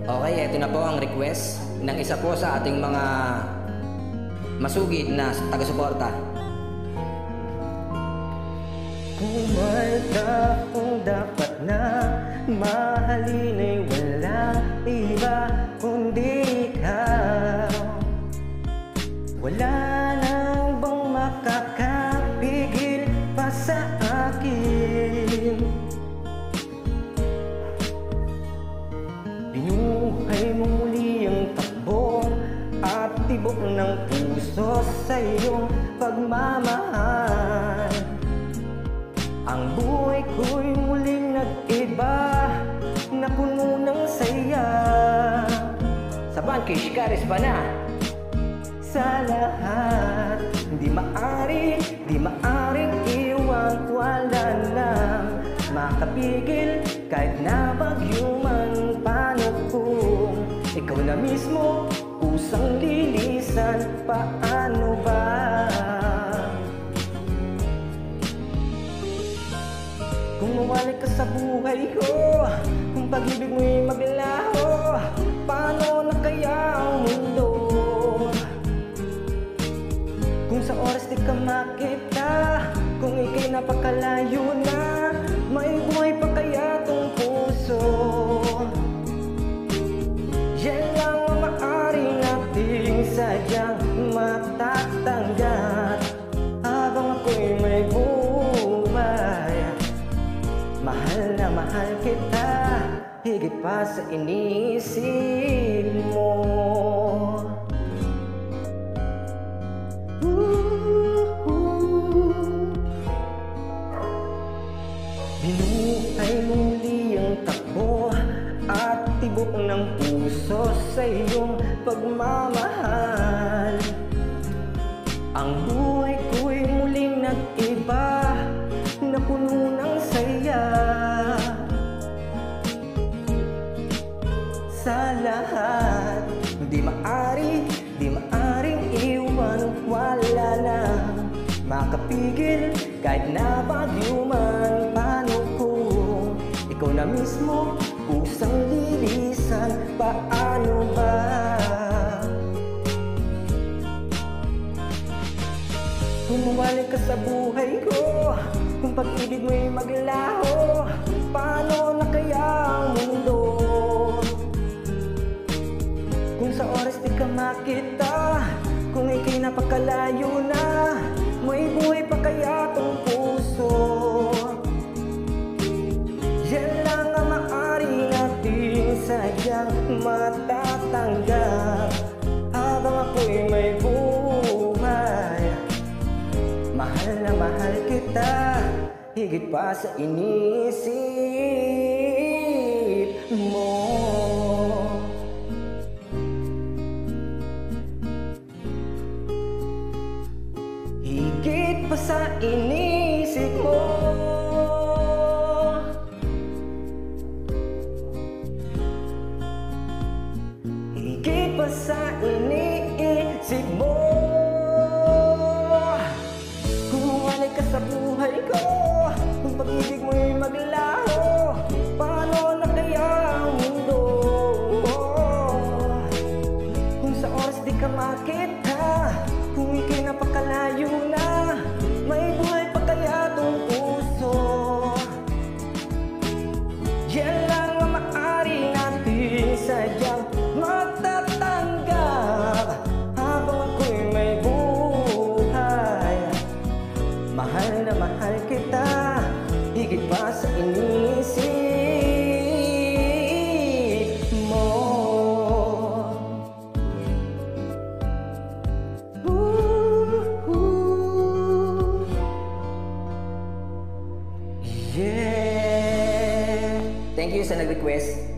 Okay, ito na po ang request ng isa po sa ating mga masugid na taga-suporta. Kumalta kung dapat na mahalin ay walang iba kundi ikaw. Wala nang bang makakapigil pa sa akin. Binuhay mo muli ang takbo at tibok ng puso sa iyong pagmamahal. Ang buhay ko'y muling nag-iba na puno ng saya. Saban, Kishkaris pa na. Sa lahat, di maaring iwan. Wala nang makapigil kahit na bagyo man. Paano kung ikaw na mismo kusang lilisan? Paano ba? Kung mawala ka sa buhay ko, kung pag-ibig mo'y maglaho, paano na kaya ang mundo? Kung sa oras di ka makita, kung ika'y napakalayo na, may buhay pa kaya tong puso? Yan lang ang maaari nating sadyang matatanggap habang ako'y may buhay. Mahal na mahal kita, higit pa sa iniisip mo. Binuhay mo muli ang takbo at tibok ng puso sa iyong pagmamahal. Ang buhay ko'y muling nag-iba na puno ng saya. Sa lahat, di maaring iwan. Wala na makapigil kahit na bagyo man. Paano kung ikaw na mismo kusang lilisan? Paano ba? Kung mawala ka sa buhay ko, kung pag-ibig mo'y maglaho, paano na kaya ang mundo? Kung sa oras di ka makita, kung ika'y napakalayo na, may buhay pa kaya tong puso? Yan lang ang maaari natin sadyang matatanggap habang ako'y may buhay. Mahal na mahal kita, higit pa sa inisip mo. Higit pa sa inisip mo. Higit pa sa iniisip mo. Ka sa buhay ko, kung pag-ibig mo'y maglaho, paano na kaya ang mundo? Kung sa oras di ka makita, kung ika'y napakalayo na, may buhay pa kaya tong puso? Yan lang ang maaari natin sadyang matatanggap habang ako'y may buhay. Mahal na mahal kita, higit pa sa inisip mo. Yeah. Thank you sa nag-request.